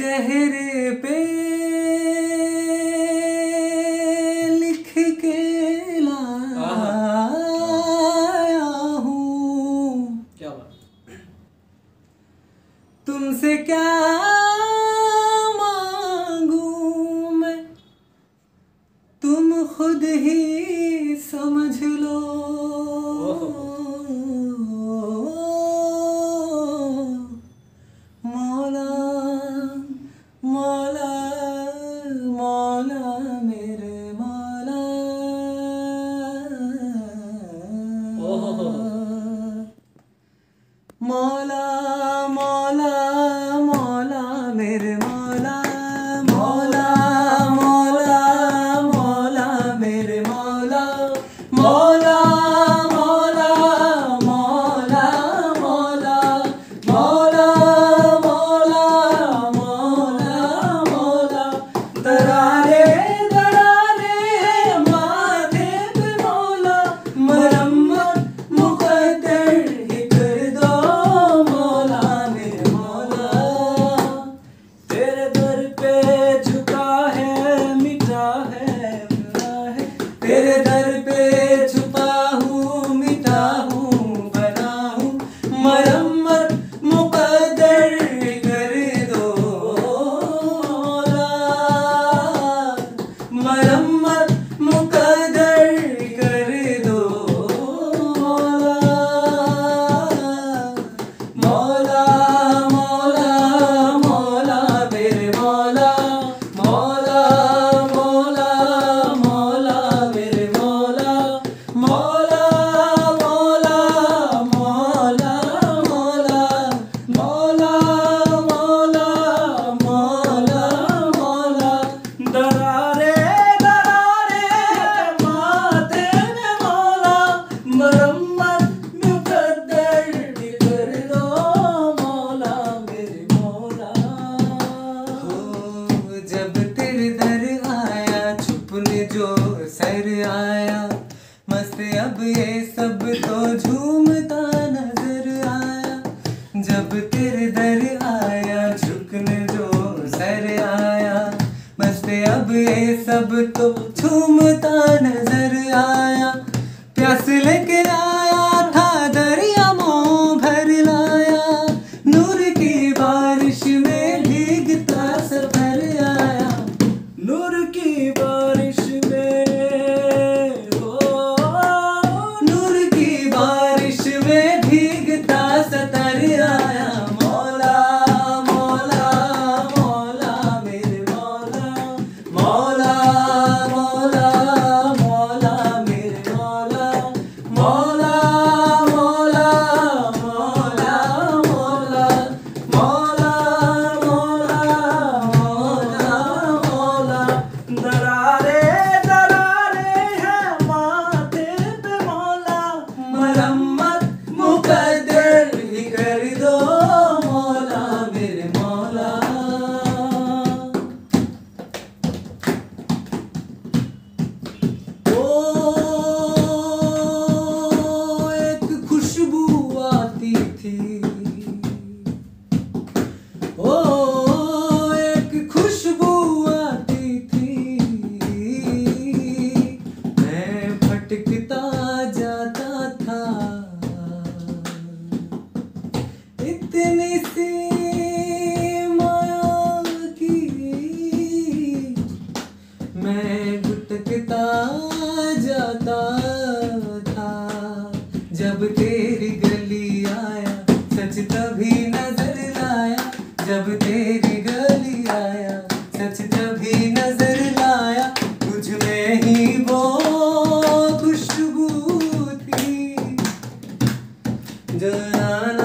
चेहरे पे लिख के लाया हूँ। क्या बात। तुमसे क्या मांगू मैं, तुम खुद ही समझ लो। मौला मौला मौला मेरे मौला। मौला मौला मौला मेरे मौला। मौला मौला मौला मेरे मौला। मौला मौला मौला मौला मौला मौला मौला मौला। दरारे दरारे माथे पे मौला, मरम्मत मुकद्दर ही कर दो मौला मेरे मौला। तेरे दर पे झुका है मिटा है बना है, तेरे दर पे छुपा हूँ मिटा हूँ बना हूँ, मरम्मत मुकद्दर कर दो मौला। मरम्मत मुकद्दर कर दो मौला। मौला मौला मौला मेरे मौला। मौला मौला मौला मेरे मौला। मौला मौला मौला मौला मौला मौला मौला मौला। दरारे दरारे माथे में मौला, मरम्मत मुकद्दर कर दो मौला मेरे मौला। हो जब तेरे दर आया छुपने जो सर आया, मस्त अब ये सब तो झूमता नजर आया। जब तेरे दर आया झुकने जो सर आया, मस्त अब ये सब तो झूमता नजर आया। प्यास लेके आया था दरिया मुँह भर लाया, नूर की बारिश में भीगता सफर आया। नूर की बारिश में हो, नूर की बारिश में भीगता सतर आया। मौला मौला मौला मेरे मौला। मौला मौला मौला मेरे मौला। मौला मौला मौला मौला मौला मौला मौला मौला। दरारे दरारे हैं माथे पे मौला, मरम्मत मुकद्दर ही कर दो मौला मेरे मौला। ओ एक खुशबू आती थी, ओ एक खुशबू आती थी, मैं भटकता जाता था। इतनी सी माया की मैं भटकता जाता था। जब तेरी गली आया सच तभी नजर लाया, जब तेरी गली आया सच तभी नजर लाया। तुझ में ही वो खुशबू थी जो